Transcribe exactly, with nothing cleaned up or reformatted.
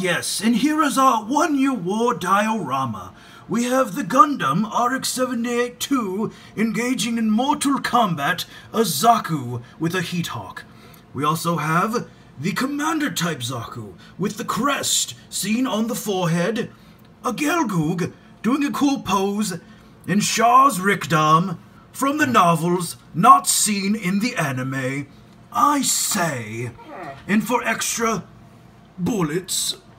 yes, and here is our one-year war diorama. We have the Gundam R X seventy-eight two engaging in mortal combat a Zaku with a Heat Hawk. We also have the Commander-type Zaku with the crest seen on the forehead, a Gelgoog doing a cool pose, and Shaw's Rickdom from the novels not seen in the anime. I say, and for extra bullets,